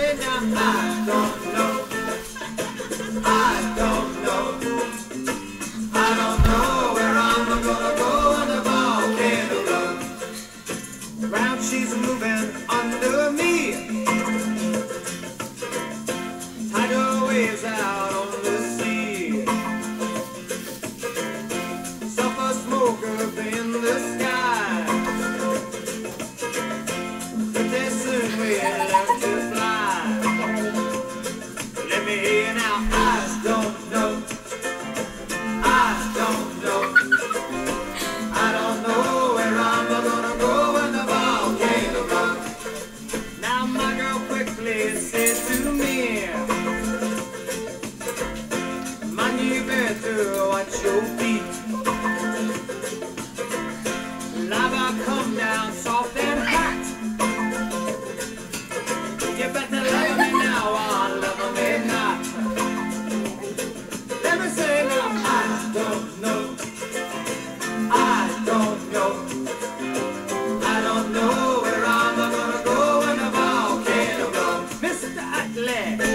say now I don't know. I don't know. I don't know where I'm gonna go when the volcano blows. Round she's moving under me. Tidal waves out on the sea. Sulfur smoke up in the sky. Pretty soon we'll learn to fly. Let me hear now, I don't know. I don't know. I don't know where I'm gonna go when the volcano blows. Now my girl quickly said to me, man, you better watch your feet. Lava come down soft and hot. You better love me now or love me not. Let me say now, I don't know. I don't know. I don't know where I'm gonna go when the volcano blows. Mr. Atlee.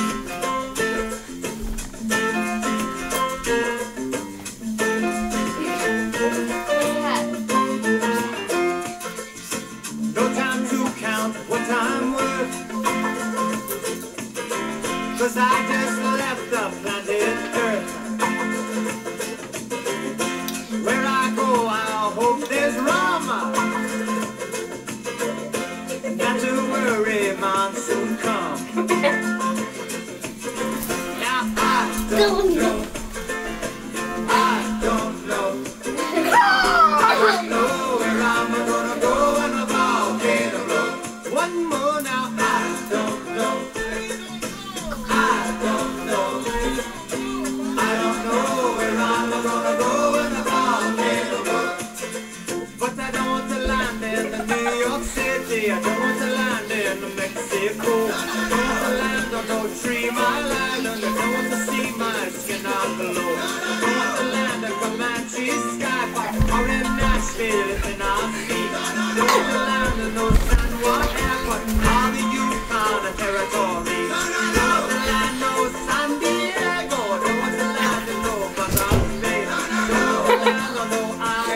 No time to count what I'm worth, 'cause I just left the planet Earth. Where I go, I hope there's rum. Not to worry, monsoon come. Now I don't know. I don't know. I don't know where I'm gonna go when the volcano blows. One more now, I don't know. I don't know. I don't know where I'm gonna go when the volcano blows. But I don't want to land in New York City. I don't want to land in Mexico. I don't want to land on no 3 Mile Island. I don't want to see my skin out below. I don't want to land in Comanche Sky Park or in Nashville in our feet. I don't want to land in no San Juan Airport or the Yukon territory. I don't want to land no San Diego. I don't want to land in no Butters Bay. I don't want to land on no